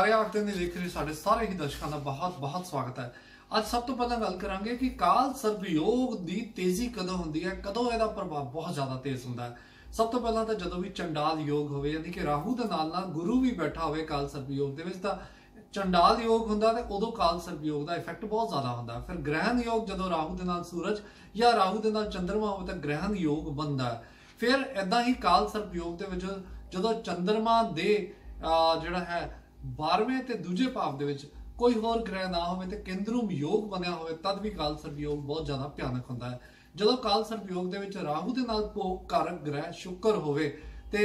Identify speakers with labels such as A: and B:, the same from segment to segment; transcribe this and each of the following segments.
A: तारे आखते ने देख रहे साढ़े सारे ही दर्शकों का बहुत बहुत स्वागत है। ਅੱਜ सब तो पहला गल करांगे कि काल सर्प योग की तेजी कदों होंदी है, कदों इहदा प्रभाव बहुत ज्यादा तेज होंदा है। सब तो पहला तो जदों भी चंडाल योग होवे यानी कि राहू दे नाल नाल गुरु भी बैठा होवे काल सर्प योग दे विच तां चंडाल योग हुंदा ते उदों काल सर्प योग दा इफैक्ट बहुत ज्यादा हुंदा। फिर ग्रहण योग जदों राहू दे नाल सूरज या राहू दे नाल चंद्रमा होवे तां ग्रहण योग बनदा है। फिर इदां ही काल सर्प योग दे विच जदों चंद्रमा दे जिहड़ा है 12वें ते दूजे भाव दे विच कोई होर ग्रह ना हो तो केंद्रुम योग बनया हो तद भी काल सर्प योग बहुत ज्यादा भयानक होता है। जो काल सर्प योग के राहू के नाल भोग कारक ग्रह शुक्र होवे ते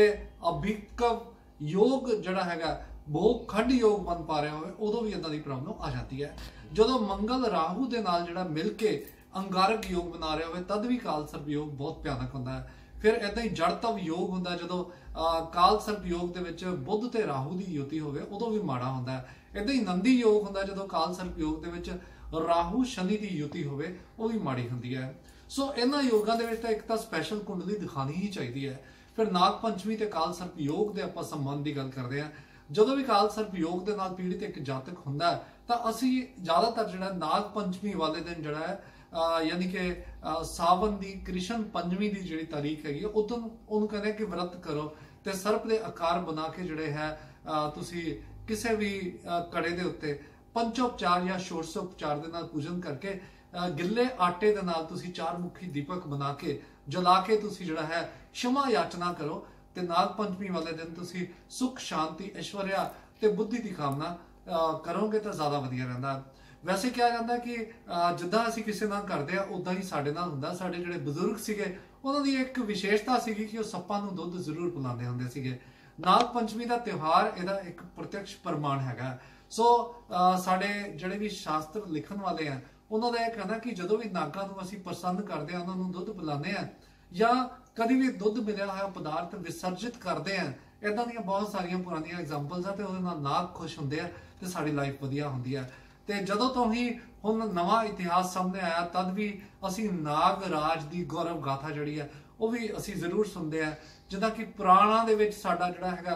A: अभिकव योग जड़ा है भोग खंड योग बन पा रहा हो उदों भी इदां दी प्रॉब्लम आ जाती है। जो मंगल राहू के नाल जड़ा मिल के अंगारक योग बना रहे हो तद भी काल सर्प योग बहुत भयानक होता है। फिर इदा ही जड़तव योग होंदा जो काल सर्प योग के विच बुध ते राहू की युति होवे उदों भी माड़ा होंदा है। इदा ही नंदी योग होंदा जो काल सर्प योग के विच राहू शनि की युति होवे वो भी माड़ी होंदी है। सो इन्हां योगां दे विच तां एक तां स्पैशल कुंडली दिखानी ही चाहिए है। फिर नाग पंचमी ते काल सर्प योग के आपां संबंध की गल करते हैं। जदों भी काल सर्प योग के नाल पीड़ित एक जातक हुंदा है तां असीं ज़्यादातर जिहड़ा नाग पंचमी वाले दिन जिहड़ा है यानी कि सावन की कृष्ण पंजवी की जी तारीख है उदों उन्होंने कहते हैं कि व्रत करो तो सर्प के आकार बना के जोड़े है तुसी किसी भी कड़े के उत्ते पंचोपचार या षोडशोपचार के नाल पूजन करके गिले आटे के नाल तुसी चार मुखी दीपक बना के जला के तुसी जोड़ा है क्षमा याचना करो तो नाग पंचमी वाले दिन तुसी सुख शांति ऐश्वर्या ते बुद्धि की कामना करोगे तो ज़्यादा वधिया रहिंदा। वैसे क्या जाता है कि जिद्दां असीं किसी नाल करदे आ उदां ही साडे नाल हुंदा। साडे जिहड़े बजुर्ग सीगे उन्हां दी एक विशेषता सीगी कि वो सप्पां नूं दुੱਧ जरूर पिलांदे हुंदे सीगे। नाग पंचमी का त्यौहार इहदा एक प्रत्यक्ष प्रमाण हैगा। सो साडे जिहड़े भी शास्त्र लिखण वाले हैं उन्हां दा इह कहना कि जदों भी नागां नूं असीं प्रसन्न करदे आ उन्हां नूं दुੱਧ पिलाने आ या कदी भी दुੱਧ मिलिया होया पदार्थ विसर्जित करदे आ इदां दीयां बहुत सारियां पुरानियां एग्जांपल्स आ ते उहदे नाल नाग खुश हुंदे आ ते साडी लाइफ वधिया हुंदी है। तो जदों तो ही हुण नवा इतिहास सामने आया तद भी असी नाग राज की गौरव गाथा जी है वह भी असी जरूर सुनते हैं। जिदा कि पुराणा दे विच साडा जिहड़ा हैगा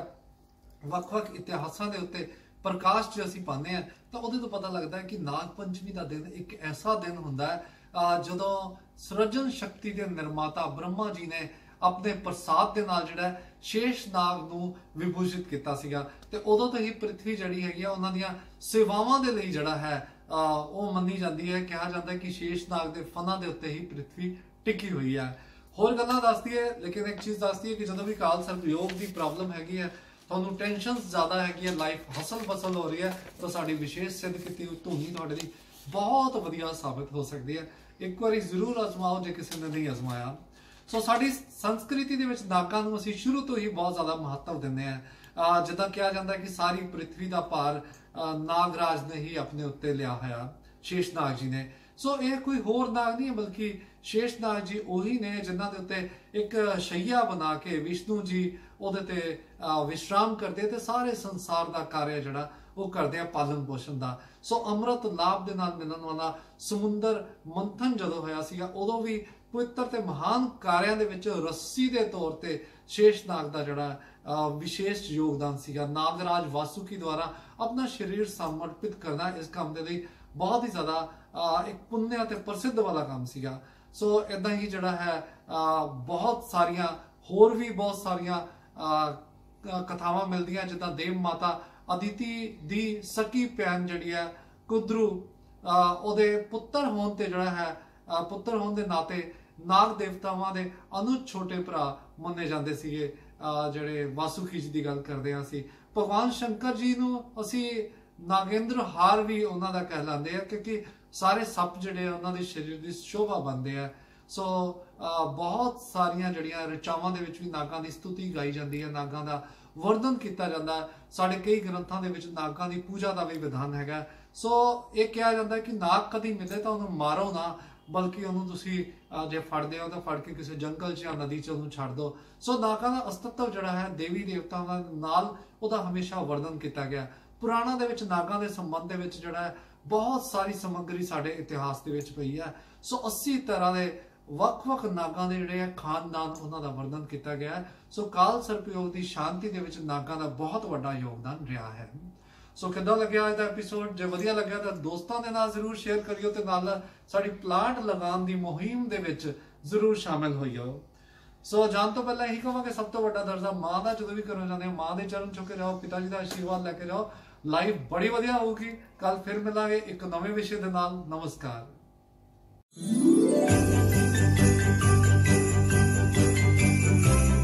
A: वख-वख इतिहासां दे उत्ते प्रकाश च असी पाने हैं तो उहदे तो पता लगता है कि नाग पंचमी का दिन एक ऐसा दिन हुंदा है जदों सृजन शक्ति के निर्माता ब्रह्मा जी ने अपने प्रसाद के नाल जिहड़ा शेष नाग नूं विभूषित किया सीगा ते उदों तो ही पृथ्वी जिहड़ी हैगी उन्हां दीयां सेवावां दे लई जिहड़ा है वो मन्नी जाती है। कहा जाता है कि शेष नाग के फनां दे उत्ते ही पृथ्वी टिकी हुई है। होर गल्लां दसदी है लेकिन एक चीज़ दसदी है कि जदों भी काल सर्प योग की प्रॉब्लम हैगी है तुहानूं टेंशन ज़्यादा हैगी है लाइफ हसल फसल हो रही है तो साडी विशेष सिद्ध कीती धुनी तुहाडे लई बहुत वधिया साबित हो सकती है। एक बार जरूर आजमाओ जे किसी ने नहीं आजमाया। सो साडी संस्कृति दे विच नागां नूं असीं शुरू तो ही बहुत ज़्यादा महत्व दिंदे हैं। जिद्दां कहा जाता है कि सारी पृथ्वी का भार नागराज ने ही अपने उत्ते लिया होया शेष नाग जी ने। सो ये कोई होर नाग नहीं है बल्कि शेष नाग जी उही ने जिन्हां दे उत्ते एक शैया बना के विष्णु जी उहदे ते विश्राम करते ते सारे संसार का कार्य जिहड़ा वो करते हैं पालन पोषण का। सो अमृत लाभ दे नाल मिलण वाला समुंदर मंथन जदों होया सीगा उदों भी पवित्र ते महान कार्यां दे विच रस्सी दे तौर ते शेष नाग दा जिहड़ा विशेष योगदान सीगा। नागराज वासुकी द्वारा अपना शरीर समर्पित करना इस काम दे लई बहुत ही ज़्यादा एक पुण्य ते प्रसिद्ध वाला काम सीगा। सो इदां ही जिहड़ा है बहुत सारियां होर भी बहुत सारियां कथावां मिलदियां जिद्दां देव माता अदिति दी सकी भैन जिहड़ी है कुदरू उहदे पुत्तर होण ते जिहड़ा है पुत्तर होने के नाते नाग देवतावां दे अनुज छोटे भरा मन्ने जाते सीगे जिहड़े वासुकी जी की गल करते हैं। असी भगवान शंकर जी नूं असी नागेंद्र हार भी उन्हां दा कहलांदे हैं क्योंकि सारे सप जिहड़े उन्हां दे शरीर की शोभा बनते हैं। सो बहुत सारियां जिहड़ियां ऋचावां दे विच भी नागां दी स्तुति गाई जाती है नागां दा वर्णन किया जाता है। साढ़े कई ग्रंथों के विच नागां दी पूजा का भी विधान हैगा। सो ये कहा जाता है कि नाग कदी मिले तो उन्होंने मारो ना बल्कि उन्होंने तुसी जे फड़दे हो तो फड़ के किसी जंगल च या नदी च उन्होंने छड़ दो। सो नागां दा अस्तित्व जिहड़ा है देवी देवतावां नाल उहदा हमेशा वर्णन किया गया। पुराणा दे विच नागां दे संबंध दे विच जिहड़ा है बहुत सारी समग्री साडे इतिहास दे विच पई है। सो 80 तरह के ਵੱਖ-ਵੱਖ नागां दे जिहड़े है खानदान उन्हां दा वर्णन किया गया है। सो काल सर्प योग की शांति दे विच नागां दा बहुत वड्डा योगदान रहा है। ਸੋ ਕਿੱਦਾਂ ਲੱਗਿਆ ਅੱਜ ਦਾ ਐਪੀਸੋਡ? ਜੇ ਵਧੀਆ ਲੱਗਿਆ ਤਾਂ ਦੋਸਤਾਂ ਦੇ ਨਾਲ ਜ਼ਰੂਰ ਸ਼ੇਅਰ ਕਰਿਓ ਤੇ ਨਾਲ ਸਾਡੀ ਪਲਾਂਟ ਲਗਾਉਣ ਦੀ ਮੁਹਿੰਮ ਦੇ ਵਿੱਚ ਜ਼ਰੂਰ ਸ਼ਾਮਿਲ ਹੋਈਓ। ਸੋ ਜਾਣ ਤੋਂ ਪਹਿਲਾਂ ਇਹੀ ਕਹਾਂਗੇ, ਸਭ ਤੋਂ ਵੱਡਾ ਦਰਜਾ ਮਾਂ ਦਾ ਜਦੋਂ ਵੀ ਕਰਨਾ ਚਾਹੁੰਦੇ ਹੋ, ਮਾਂ ਦੇ ਚਰਨ ਛੁਹ ਕੇ ਜਾਓ, ਪਿਤਾ ਜੀ ਦਾ ਆਸ਼ੀਰਵਾਦ ਲੈ ਕੇ ਜਾਓ। ਲਾਈਫ ਬੜੀ ਵਧੀਆ ਹੋਊਗੀ। ਕੱਲ ਫਿਰ ਮਿਲਾਂਗੇ ਇੱਕ ਨਵੇਂ ਵਿਸ਼ੇ ਦੇ ਨਾਲ। ਨਮਸਕਾਰ।